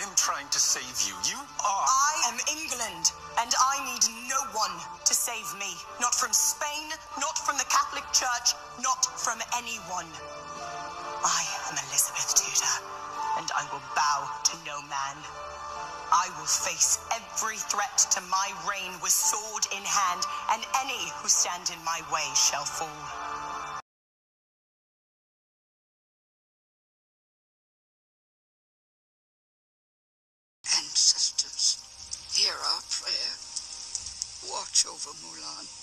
I am trying to save you. You are... I am England, and I need no one to save me. Not from Spain, not from the Catholic Church, not from anyone. I am Elizabeth Tudor, and I will bow to no man. I will face every threat to my reign with sword in hand, and any who stand in my way shall fall.